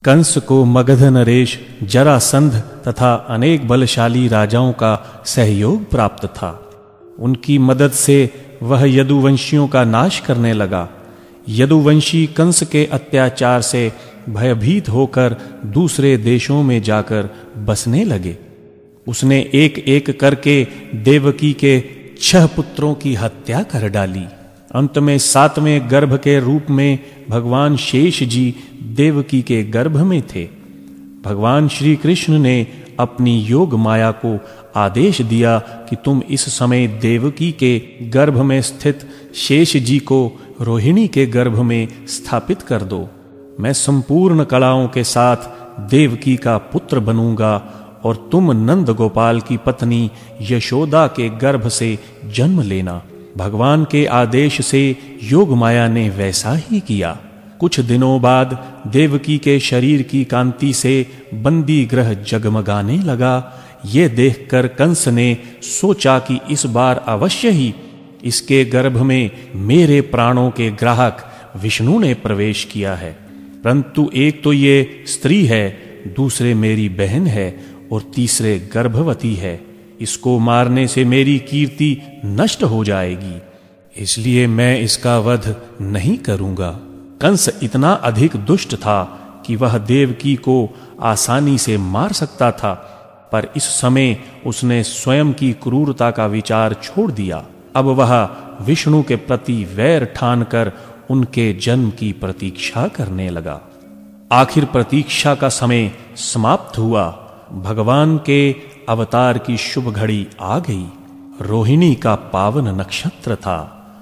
कंस को मगध नरेश, जरासंध तथा अनेक बलशाली राजाओं का सहयोग प्राप्त था। उनकी मदद से वह यदुवंशियों का नाश करने लगा। यदुवंशी कंस के अत्याचार से भयभीत होकर दूसरे देशों में जाकर बसने लगे। उसने एक एक करके देवकी के 6 पुत्रों की हत्या कर डाली। अंत में 7वें गर्भ के रूप में भगवान शेष जी देवकी के गर्भ में थे। भगवान श्री कृष्ण ने अपनी योग माया को आदेश दिया कि तुम इस समय देवकी के गर्भ में स्थित शेष जी को रोहिणी के गर्भ में स्थापित कर दो। मैं संपूर्ण कलाओं के साथ देवकी का पुत्र बनूंगा और तुम नंद गोपाल की पत्नी यशोदा के गर्भ से जन्म लेना। भगवान के आदेश से योग माया ने वैसा ही किया। कुछ दिनों बाद देवकी के शरीर की कांति से बंदी ग्रह जगमगाने लगा। ये देखकर कंस ने सोचा कि इस बार अवश्य ही इसके गर्भ में मेरे प्राणों के ग्राहक विष्णु ने प्रवेश किया है। परंतु एक तो ये स्त्री है, दूसरे मेरी बहन है और तीसरे गर्भवती है। इसको मारने से मेरी कीर्ति नष्ट हो जाएगी, इसलिए मैं इसका वध नहीं करूंगा। कंस इतना अधिक दुष्ट था कि वह देवकी को आसानी से मार सकता था, पर इस समय उसने स्वयं की क्रूरता का विचार छोड़ दिया। अब वह विष्णु के प्रति वैर ठानकर उनके जन्म की प्रतीक्षा करने लगा। आखिर प्रतीक्षा का समय समाप्त हुआ। भगवान के अवतार की शुभ घड़ी आ गई। रोहिणी का पावन नक्षत्र था।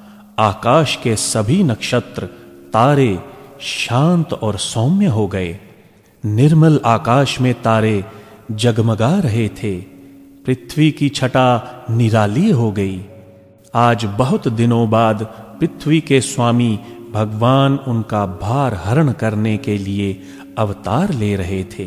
आकाश के सभी नक्षत्र तारे शांत और सौम्य हो गए। निर्मल आकाश में तारे जगमगा रहे थे। पृथ्वी की छटा निराली हो गई। आज बहुत दिनों बाद पृथ्वी के स्वामी भगवान उनका भार हरण करने के लिए अवतार ले रहे थे।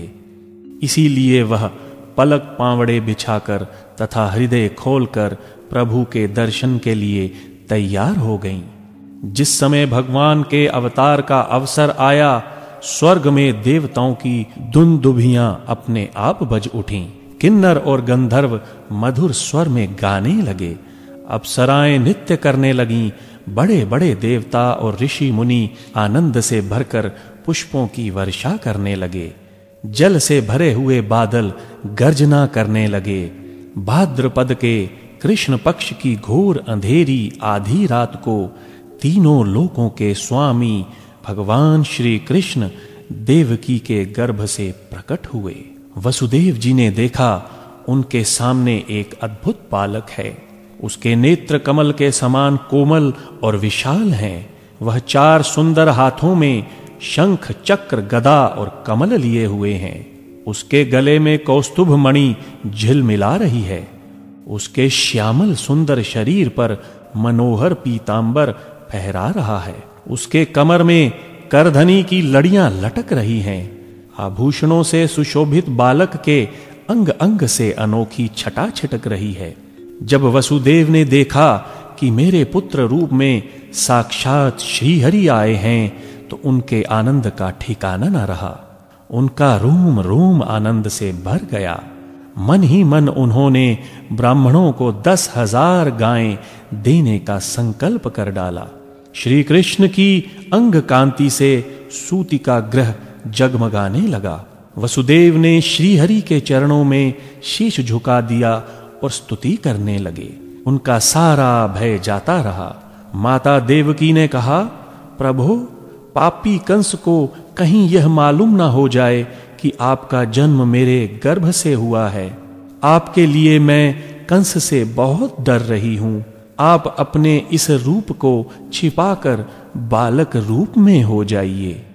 इसीलिए वह पलक पांवड़े बिछाकर तथा हृदय खोलकर प्रभु के दर्शन के लिए तैयार हो गईं। जिस समय भगवान के अवतार का अवसर आया, स्वर्ग में देवताओं की दुंदुभियां अपने आप बज उठीं। किन्नर और गंधर्व मधुर स्वर में गाने लगे। अप्सराएं नृत्य करने लगीं। बड़े बड़े देवता और ऋषि मुनि आनंद से भरकर पुष्पों की वर्षा करने लगे। जल से भरे हुए बादल गर्जना करने लगे। भाद्रपद के कृष्ण पक्ष की घोर अंधेरी आधी रात को तीनों लोकों के स्वामी भगवान श्री कृष्ण देवकी के गर्भ से प्रकट हुए। वसुदेव जी ने देखा, उनके सामने एक अद्भुत बालक है। उसके नेत्र कमल के समान कोमल और विशाल हैं। वह 4 सुंदर हाथों में शंख, चक्र, गदा और कमल लिए हुए हैं। उसके गले में कौस्तुभ मणि झिलमिला रही है। उसके श्यामल सुंदर शरीर पर मनोहर पीतांबर फहरा रहा है। उसके कमर में करधनी की लड़ियां लटक रही हैं। आभूषणों से सुशोभित बालक के अंग अंग से अनोखी छटा छिटक रही है। जब वसुदेव ने देखा कि मेरे पुत्र रूप में साक्षात श्रीहरि आए हैं, तो उनके आनंद का ठिकाना न रहा। उनका रोम रोम आनंद से भर गया। मन ही मन उन्होंने ब्राह्मणों को 10,000 गायें देने का संकल्प कर डाला। श्री कृष्ण की अंग कांति से सूति का ग्रह जगमगाने लगा। वसुदेव ने श्रीहरि के चरणों में शीश झुका दिया और स्तुति करने लगे। उनका सारा भय जाता रहा। माता देवकी ने कहा, प्रभु, पापी कंस को कहीं यह मालूम ना हो जाए कि आपका जन्म मेरे गर्भ से हुआ है। आपके लिए मैं कंस से बहुत डर रही हूं। आप अपने इस रूप को छिपाकर बालक रूप में हो जाइए।